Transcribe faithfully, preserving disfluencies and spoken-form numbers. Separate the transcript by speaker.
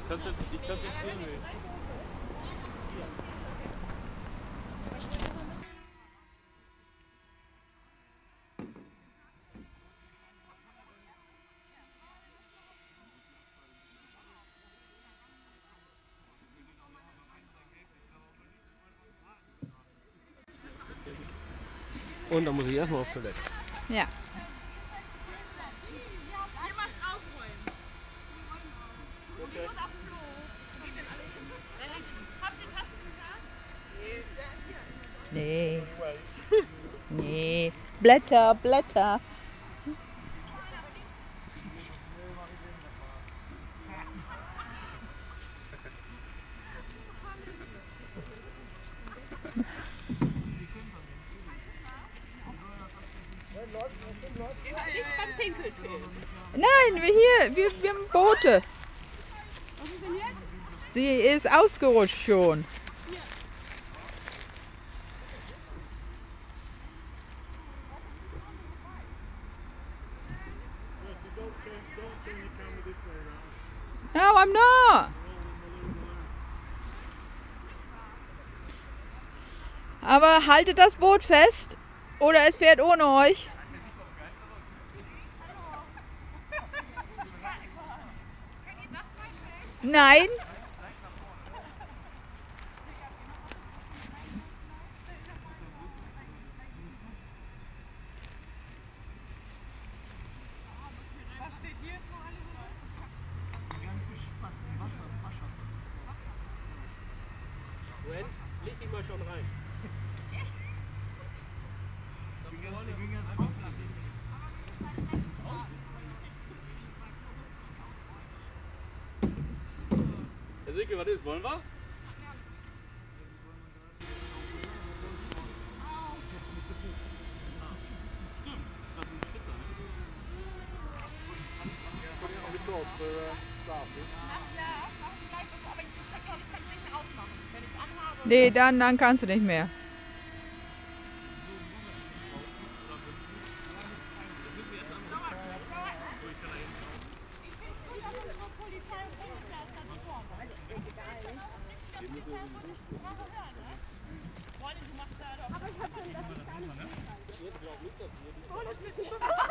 Speaker 1: konzentriere mich. Und dann muss ich erstmal auf Toilette.
Speaker 2: Ja. Nee. Nee. Blätter, Blätter. Nein, wir hier, wir, wir haben Boote.
Speaker 3: Was ist denn jetzt?
Speaker 2: Sie ist ausgerutscht schon. No, I'm not. Aber haltet das Boot fest oder es fährt ohne euch. Nein.
Speaker 1: Leg dich mal schon rein. Herr Silke, was ist? Wollen wir?
Speaker 2: Nee, dann, dann kannst du nicht mehr.
Speaker 3: Aber ich hab schon, das ist gar nicht.